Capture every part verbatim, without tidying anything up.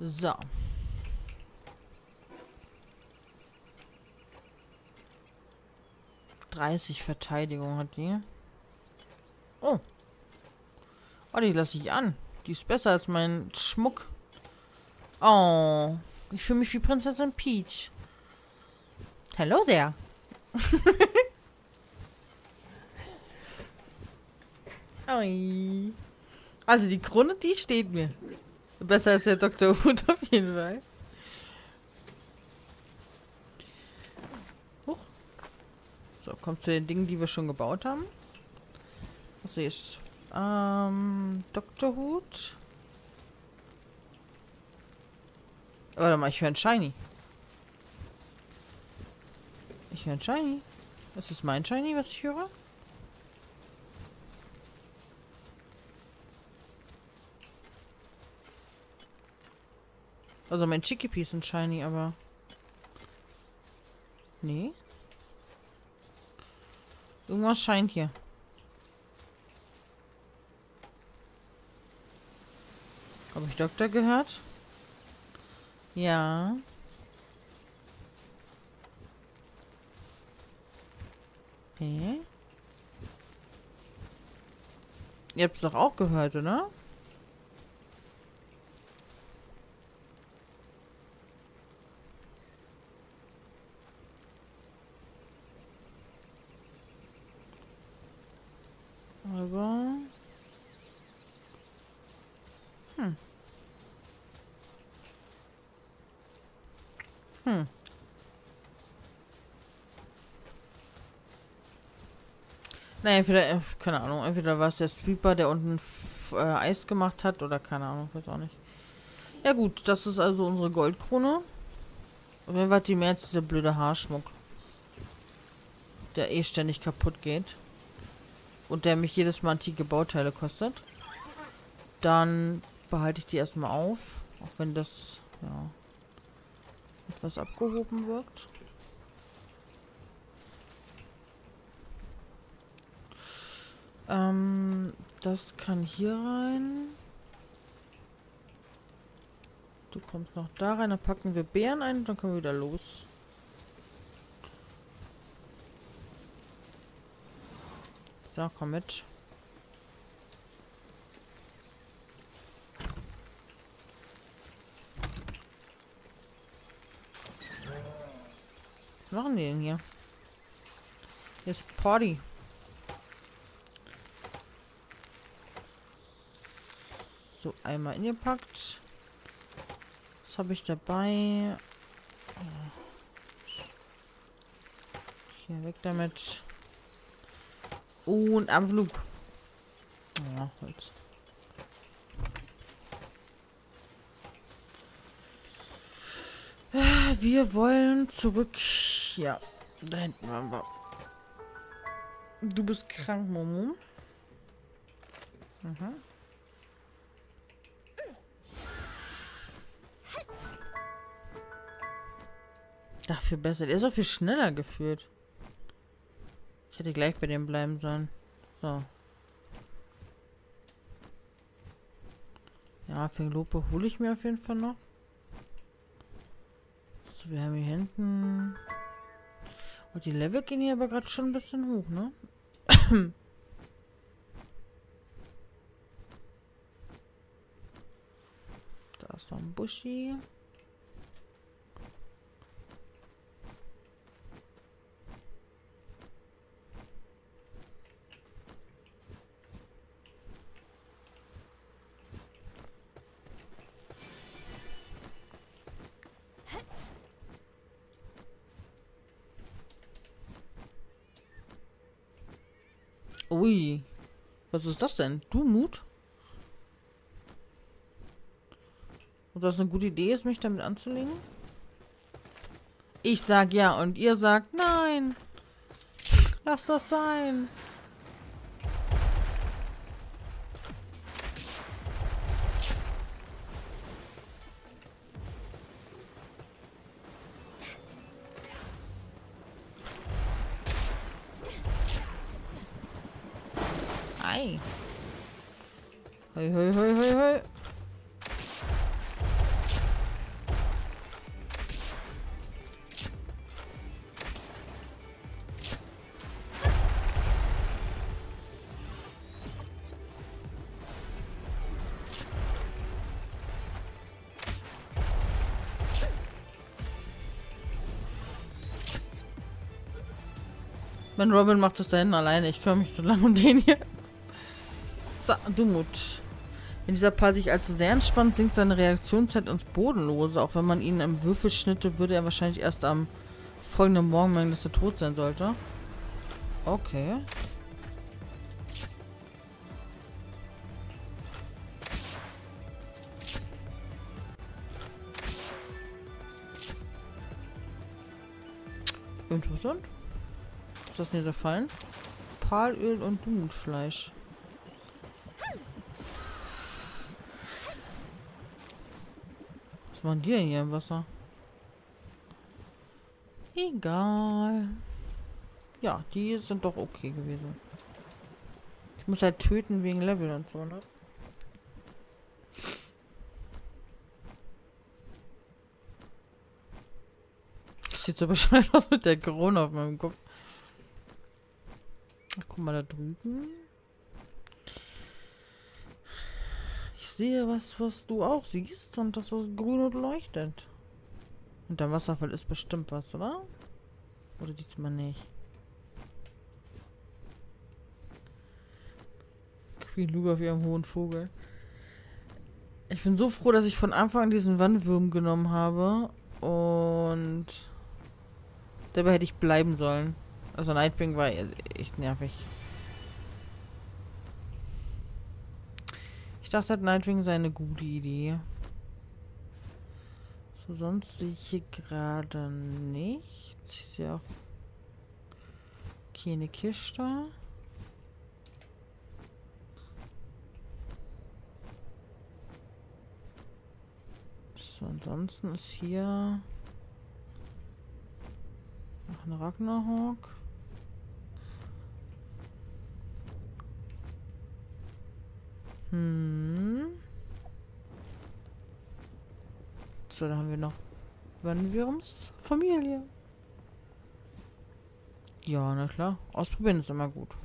So. dreißig Verteidigung hat die. Oh. Oh, die lasse ich an. Die ist besser als mein Schmuck. Oh. Ich fühle mich wie Prinzessin Peach. Hello there. Oi. Also die Krone, die steht mir. Besser als der Doktor Hut auf jeden Fall. Huch. So, kommt zu den Dingen, die wir schon gebaut haben. Was ist? Ähm, Doktor Hut. Warte mal, ich höre ein Shiny. Ich höre ein Shiny. Ist das mein Shiny, was ich höre? Also mein Chickpea ist ein Shiny, aber... Nee. Irgendwas scheint hier. Habe ich Doktor gehört? Ja. Okay. Ihr habt es doch auch gehört, oder? Aber... Hm. Hm. Naja, entweder, äh, keine Ahnung, entweder war es der Sweeper, der unten äh, Eis gemacht hat, oder keine Ahnung, weiß auch nicht. Ja gut, das ist also unsere Goldkrone. Und wenn was die mehr als dieser blöde Haarschmuck, der eh ständig kaputt geht. Und der mich jedes Mal antike Bauteile kostet. Dann behalte ich die erstmal auf. Auch wenn das, ja, etwas abgehoben wirkt. Ähm, das kann hier rein. Du kommst noch da rein, dann packen wir Beeren ein und dann können wir wieder los. So, komm mit. Was machen die denn hier? Hier ist Party. So, einmal ingepackt. Was habe ich dabei? Hier, weg damit. Und am Flug. Ja, Holz. Wir wollen zurück. Ja, da hinten waren wir. Du bist krank, Momo. Mhm. Ach, viel besser. Der ist auch viel schneller geführt. Ich hätte gleich bei dem bleiben sollen. So. Ja, Finglope hole ich mir auf jeden Fall noch. So, wir haben hier hinten... Und die Level gehen hier aber gerade schon ein bisschen hoch, ne? Da ist noch ein Buschi. Ui. Was ist das denn? Du Mut? Und das eine gute Idee ist, mich damit anzulegen? Ich sag ja und ihr sagt nein. Lass das sein. Ei. Hoi, hoi, hoi, hoi, hoi. Mein Robin macht das da hinten alleine. Ich kümmere mich so lange um den hier. So, Dumut. Wenn dieser Part sich allzu sehr entspannt, sinkt seine Reaktionszeit ins Bodenlose. Auch wenn man ihn im Würfel schnitte, würde er wahrscheinlich erst am folgenden Morgen merken, dass er tot sein sollte. Okay. Interessant. Ist das nicht der Fall? Palöl und Dumutfleisch. Was machen die denn hier im Wasser? Egal. Ja, die sind doch okay gewesen. Ich muss halt töten wegen Level und so, ne? Das sieht so bescheuert aus mit der Krone auf meinem Kopf. Ach, guck mal da drüben. Ich sehe was, was du auch siehst und das ist grün und leuchtet. Und der Wasserfall ist bestimmt was, oder? Oder diesmal nicht? Queen Luga auf ihrem hohen Vogel. Ich bin so froh, dass ich von Anfang an diesen Wandwurm genommen habe. Und dabei hätte ich bleiben sollen. Also Nightwing war echt nervig. Ich dachte, Nightwing sei eine gute Idee. So, sonst sehe ich hier gerade nichts. Ich sehe auch keine Kiste. So, ansonsten ist hier noch ein Ragnarok. Hm. So, da haben wir noch Wandwurms Familie. Ja, na klar. Ausprobieren ist immer gut.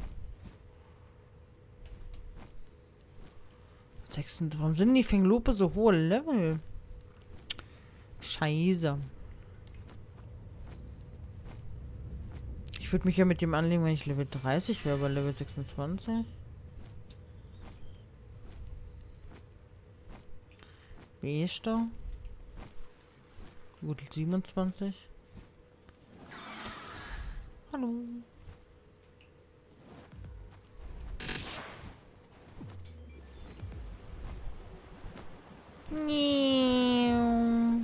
sechsunddreißig. Warum sind die Fenglope so hohe Level? Scheiße. Ich würde mich ja mit dem anlegen, wenn ich Level dreißig wäre, aber Level sechsundzwanzig. Bester. Gut, siebenundzwanzig. Hallo. Niau.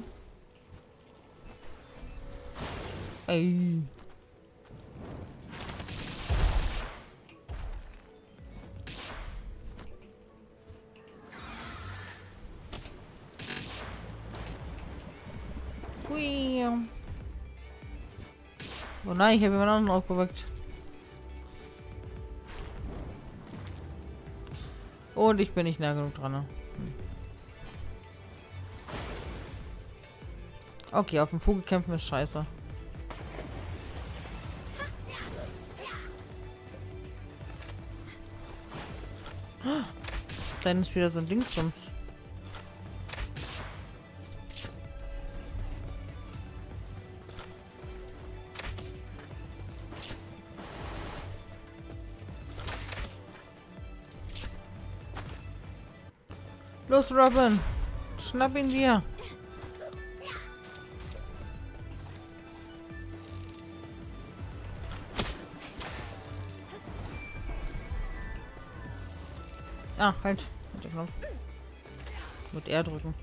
Ey. Hui. Oh nein, ich habe jemand anderen aufgeweckt. Und ich bin nicht nah genug dran. Ne? Hm. Okay, auf dem Vogel kämpfen ist scheiße. Dann ist wieder so ein Dingsbums. Los, Robin! Schnapp ihn dir! Ah, halt. Mit R drücken.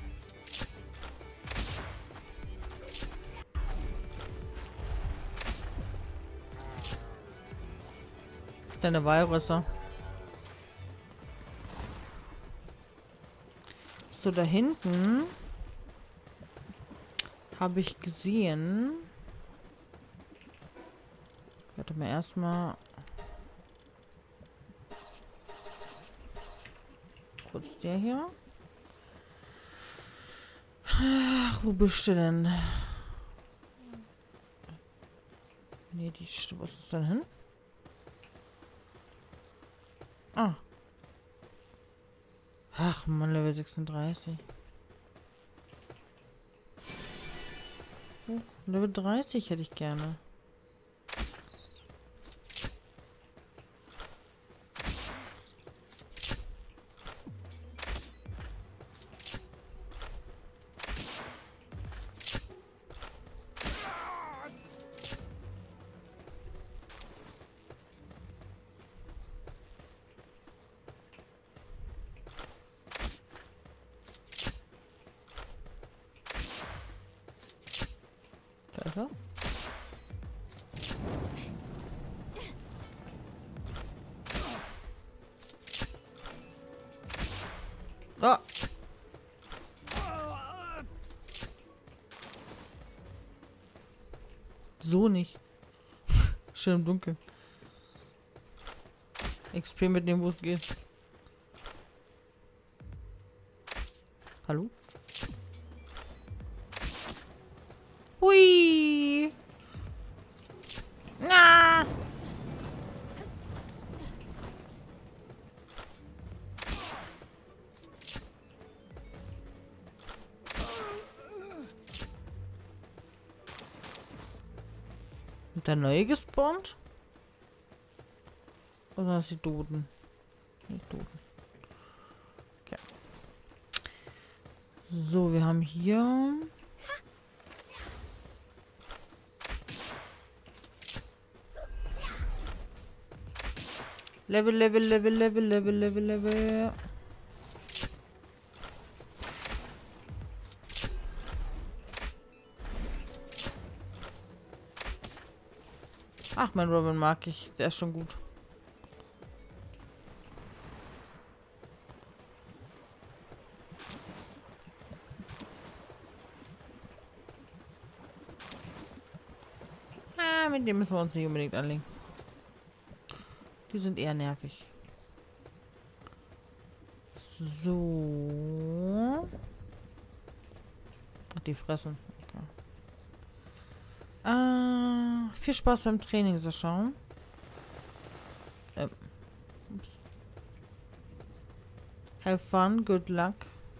Deine Walrüsse. So, da hinten habe ich gesehen. Warte mal erstmal. Kurz der hier. Ach, wo bist du denn? Nee, die. Was ist denn hin? Ah. Ach man, Level sechsunddreißig. Oh, Level dreißig hätte ich gerne. Weiter. Ah. So nicht. Schön im Dunkeln. X P mitnehmen, wo es geht. Hallo? Hui! Na! Sind da neue gespawnt? Oder sind die Toten? Die Toten. Okay. So, wir haben hier... Level, Level, Level, Level, Level, Level, Level. Ach, mein Robin mag ich. Der ist schon gut. Ah, mit dem müssen wir uns nicht unbedingt anlegen. Die sind eher nervig. So. Ach, die fressen. Okay. Ah, viel Spaß beim Training, Sascha. Ähm. Ups. Have fun, good luck.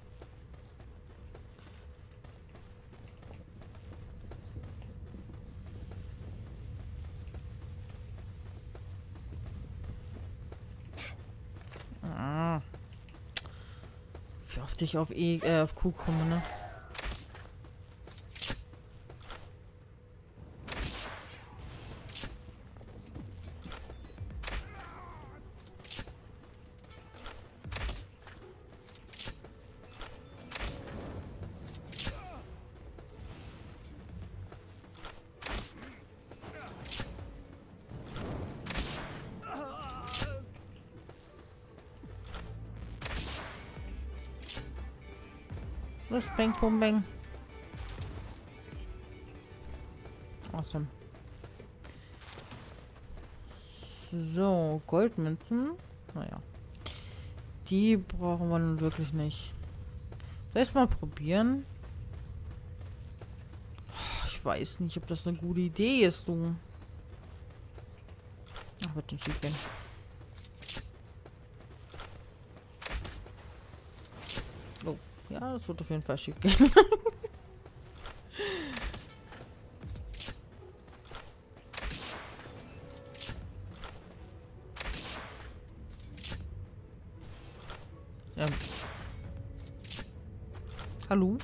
Ah. Wie oft ich auf E, äh, auf Q komme, ne? Los, bang, bum, bang. Awesome. So, Goldmünzen. Naja. Die brauchen wir nun wirklich nicht. Soll ich es mal probieren? Ich weiß nicht, ob das eine gute Idee ist, so. Ach, wird schon schief gehen. Oh. Ja, das wird auf jeden Fall schief gehen. ähm. Hallo?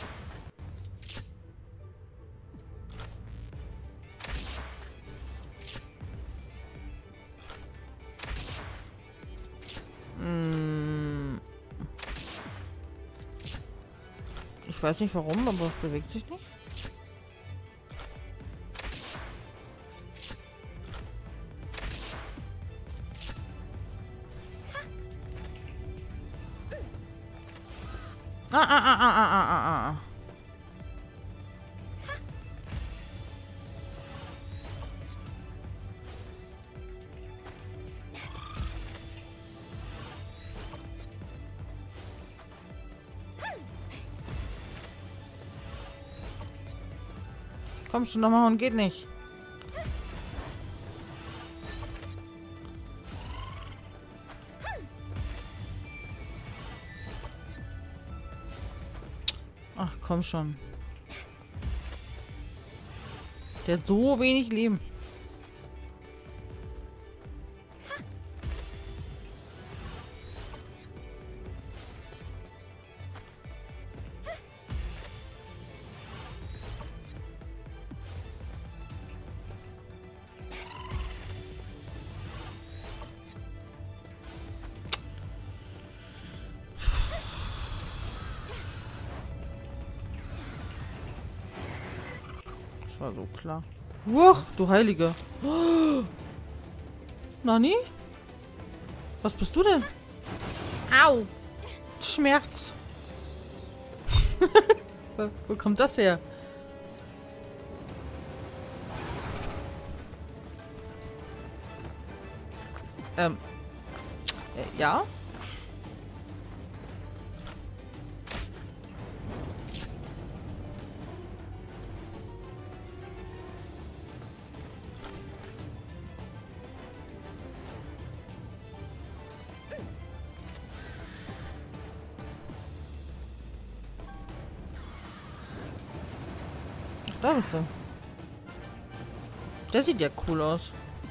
Hm. Ich weiß nicht warum, aber es bewegt sich nicht. Ah, ah, ah, ah, ah, ah, ah, ah. Komm schon nochmal und geht nicht. Ach, komm schon. Der hat so wenig Leben. Das war so klar. Uch, du Heilige. Oh. Nani? Was bist du denn? Au! Schmerz. Wo kommt das her? Ähm. Äh, ja? Da bist du. Der sieht ja cool aus.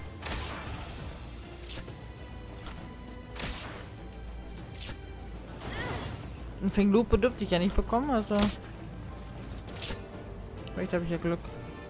Ein Finglupe dürfte ich ja nicht bekommen, also. Vielleicht habe ich ja Glück.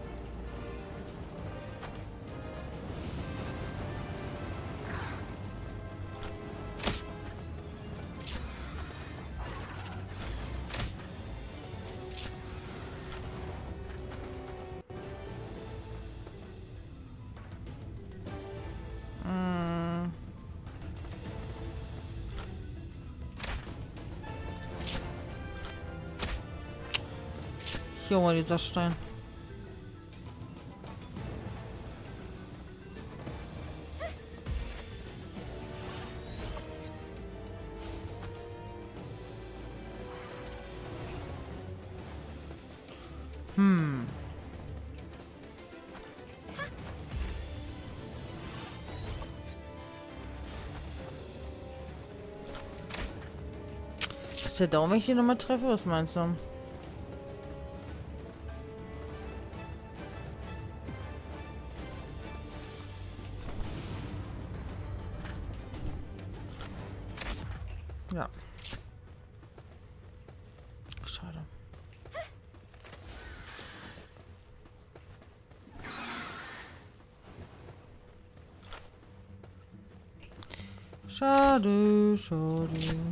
Hier mal dieser Stein. Hm. Ist der Daumen, wenn ich hier nochmal treffe? Was meinst du? Ja. Schade. Schade, schade.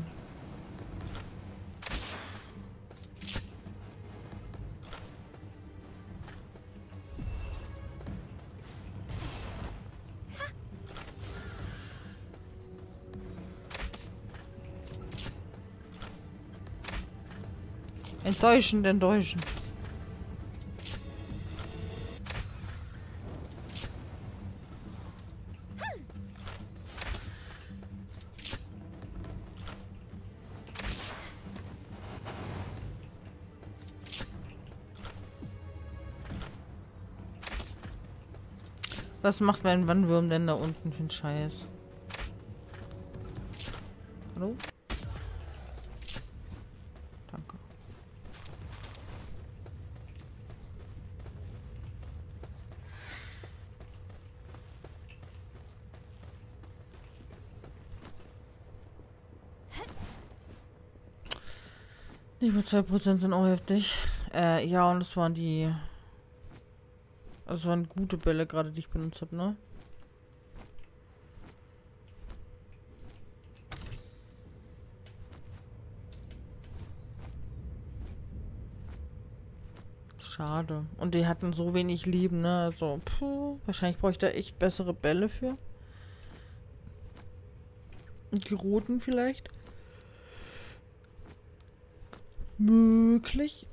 Enttäuschend, enttäuschend. Was macht mein Wandwurm denn da unten für einen Scheiß? Hallo? Danke. Über zwei Prozent sind auch heftig. Äh, ja, und das waren die... Das waren gute Bälle gerade, die ich benutzt habe, ne? Schade. Und die hatten so wenig Leben, ne? Also, puh, wahrscheinlich brauche ich da echt bessere Bälle für. Die roten vielleicht? Möglich.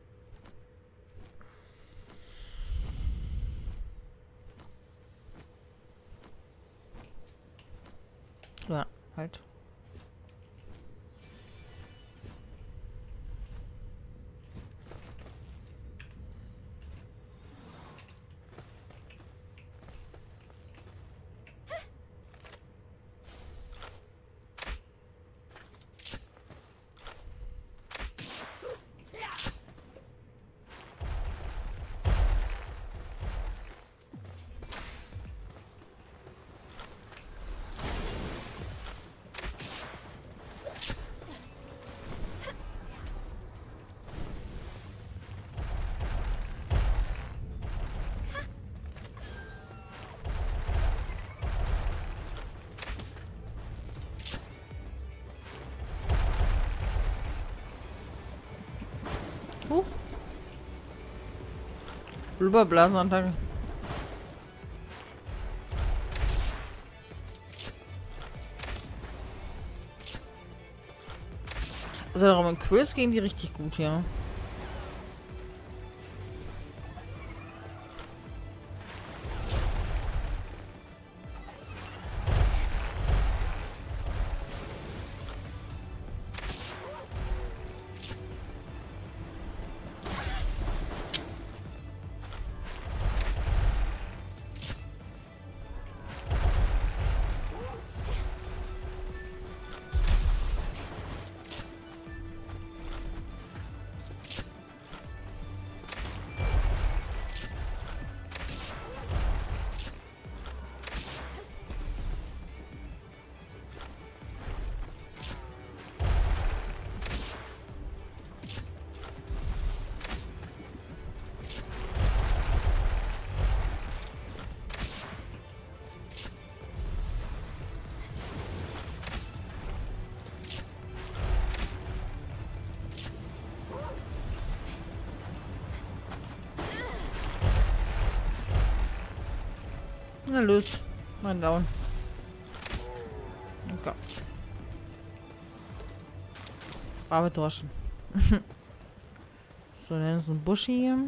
Ja, halt. Blubberblasenattacke. Also darum in Quills gehen die richtig gut hier. Na los, mein Down. Okay. Aber Droschen. So, dann ist ein Busch hier.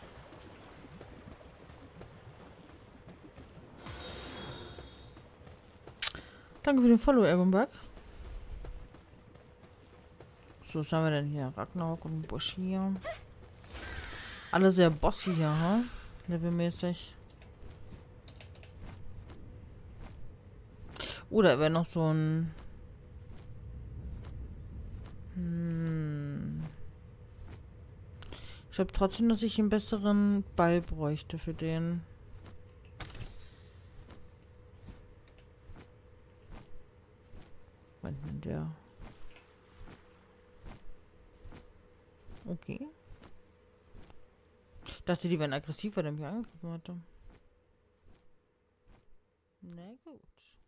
Danke für den Follow, Ergonberg. So, was haben wir denn hier? Ragnarok und Busch hier. Alle sehr bossy hier, ha? Levelmäßig. Oder wäre noch so ein... Hm. Ich glaube trotzdem, dass ich einen besseren Ball bräuchte für den. Moment mal, der... Okay. Ich dachte, die wären aggressiv, weil der mich angegriffen hatte. Na gut.